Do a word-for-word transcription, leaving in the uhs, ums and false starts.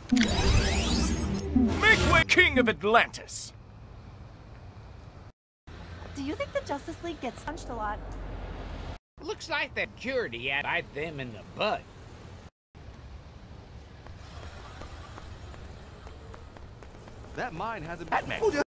Make way, King of Atlantis! Do you think the Justice League gets punched a lot? Looks like that security had bite them in the butt. That mine has a Batman. Oh,